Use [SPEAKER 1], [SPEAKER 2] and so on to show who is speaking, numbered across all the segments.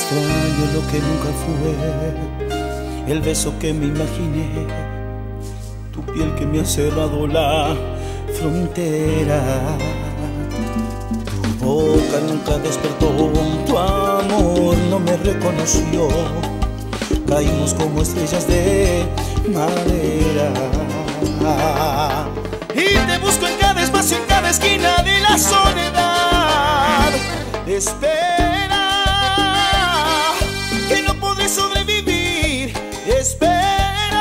[SPEAKER 1] Extraño lo que nunca fue, el beso que me imaginé, tu piel que me ha cerrado la frontera. Tu boca nunca despertó, tu amor no me reconoció. Caímos como estrellas de madera. Y te busco en cada espacio, en cada esquina de la soledad. Espera, que no podré sobrevivir. Espera,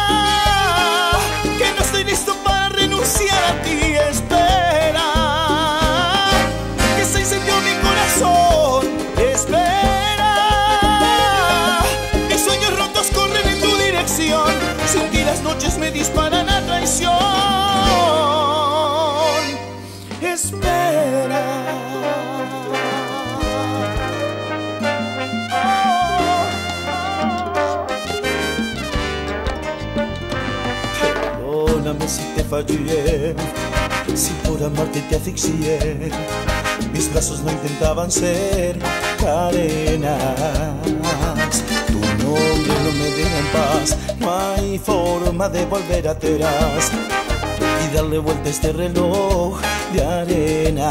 [SPEAKER 1] que no estoy listo para renunciar a ti. Espera, que se incendió mi corazón. Espera, mis sueños rotos corren en tu dirección. Sin ti las noches me disparan a traición. Espera. Perdóname si te fallé, si por amarte te asfixié. Mis brazos no intentaban ser cadenas. Tu nombre no me deja en paz, no hay forma de volver atrás y darle vuelta a este reloj de arena.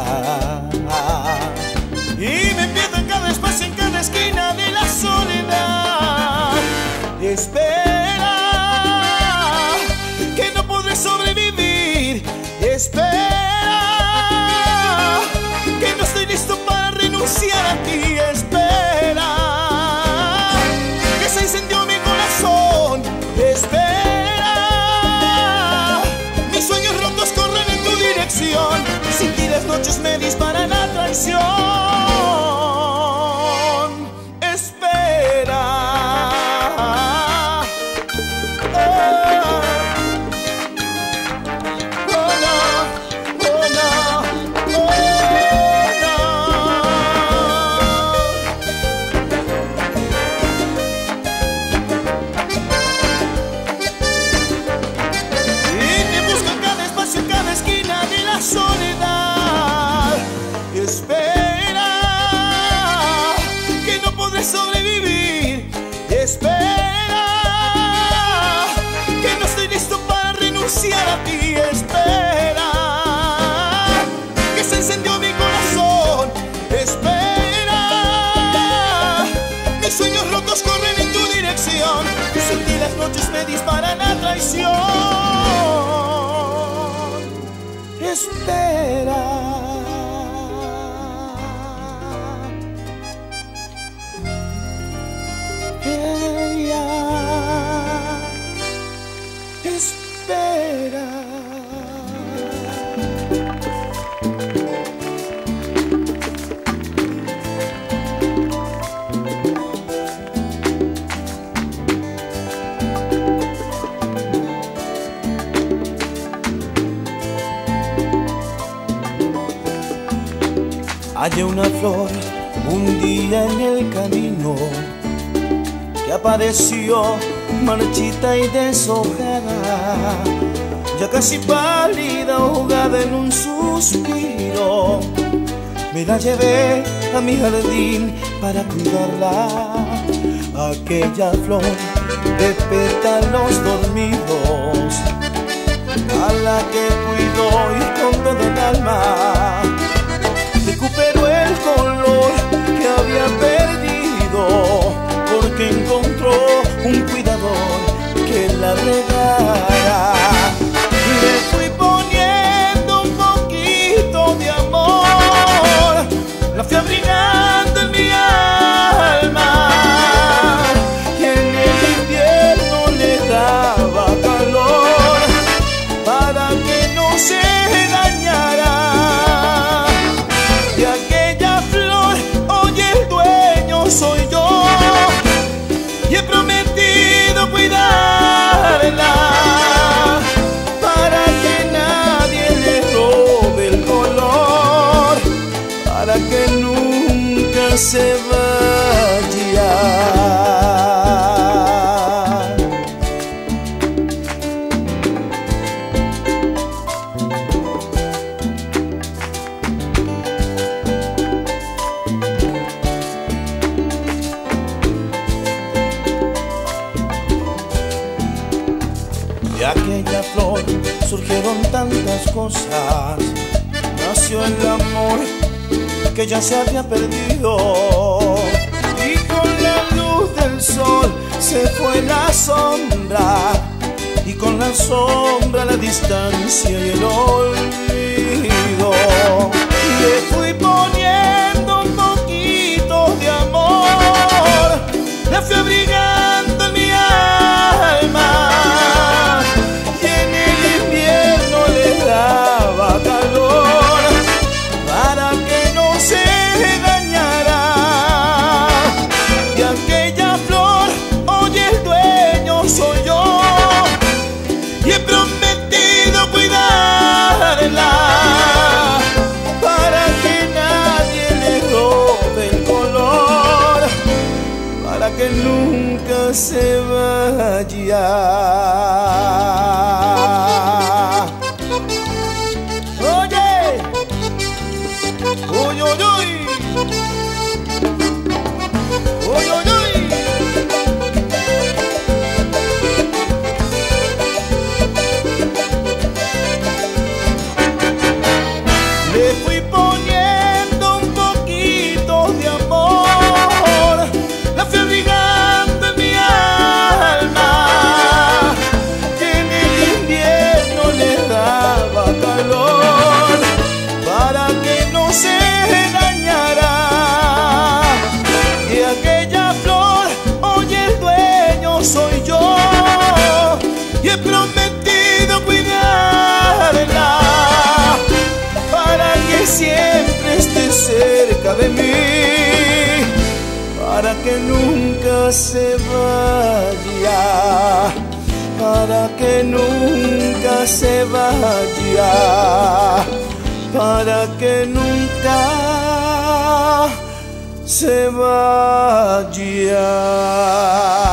[SPEAKER 1] Y me pierdo en cada espacio, en cada esquina de la soledad. Espera, que no podré sobrevivir. Espera, que no estoy listo para renunciar a ti. Espera, que se incendió mi corazón. Espera, mis sueños rotos corren en tu dirección. Sin ti las noches me disparan a traición. Espera. Soledad, espera, que no podré sobrevivir. Espera, que no estoy listo para renunciar a ti. Espera, que se encendió mi corazón. Espera, mis sueños rotos corren en tu dirección. Sin ti las noches me disparan a traición. Espera, ella espera. Hallé una flor un día en el camino que apareció marchita y deshojada, ya casi pálida, ahogada en un suspiro. Me la llevé a mi jardín para cuidarla, aquella flor de pétalos dormidos, a la que cuidó y con todo el alma recuperó el color que había perdido, porque encontró un cuidador que la regara. Le fui poniendo un poquito de amor, la fui abrigando en mi alma, y en el invierno le daba calor para que no se dañara. De aquella flor hoy el dueño soy yo, y he prometido cuidarla para que nadie le robe el color, para que nunca se vaya. las cosas nació el amor que ya se había perdido, y con la luz del sol se fue la sombra, y con la sombra la distancia y el olvido. Le fui poniendo un poquito de amor, la fui abrigando en mi alma, y en el invierno le daba calor para que no se dañara. Y aquella flor, hoy el dueño soy yo, y he prometido cuidarla para que nadie le robe el color, para que nunca se vaya. Oye, uy, uy, uy, uy, uy, uy. Le fui poniendo un poquito de amor, la fui abrigando en mi alma, que en el invierno le daba calor para que no se dañara. Y aquella flor, hoy el dueño soy yo, y he prometido cuidarla para que siempre esté cerca de mí, para que nunca se vaya, para que nunca se vaya, para que nunca se vaya.